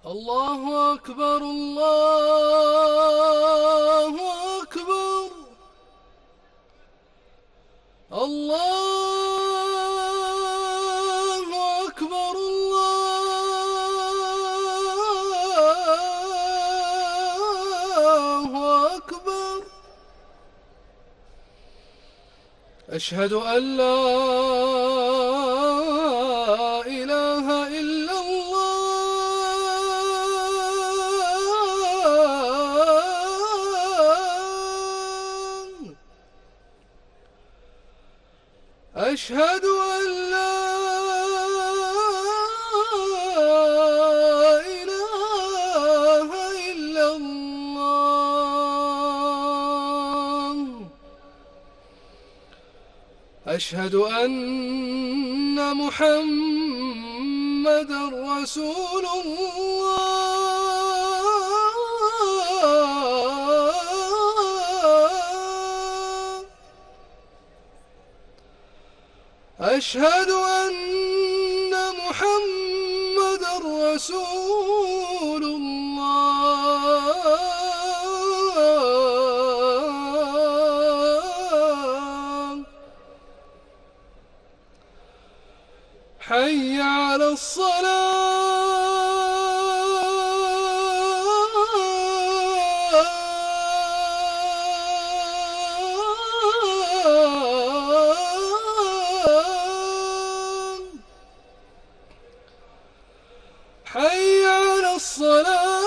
الله أكبر الله أكبر الله أكبر الله أكبر. أشهد أن لا إله إلا الله. أشهد أن لا إله إلا الله. أشهد أن محمدًا رسول الله. أشهد أن محمدًا رسول الله. حي على الصلاة. حي على الصلاة.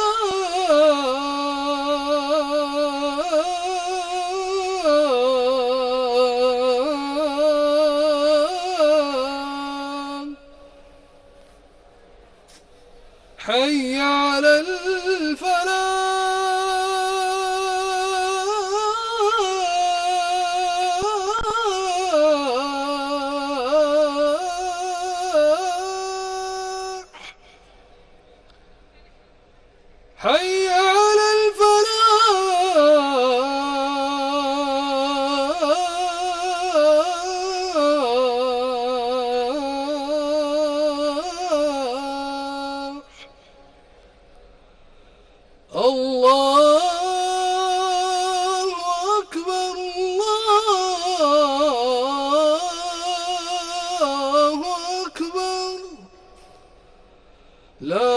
حي على الفلاح. حي على الفلاح. الله أكبر الله أكبر. لا